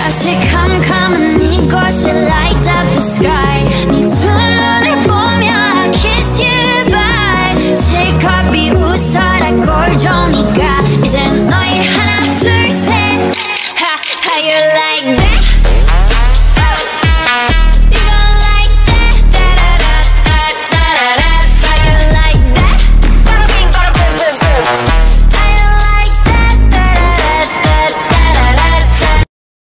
다시 캄캄한 이곳에 light up the sky 네 두 눈을 보며 I kiss you bye 실컷 비웃어라 꼴좋으니까 이제 너희 하나 둘 셋 How you like that?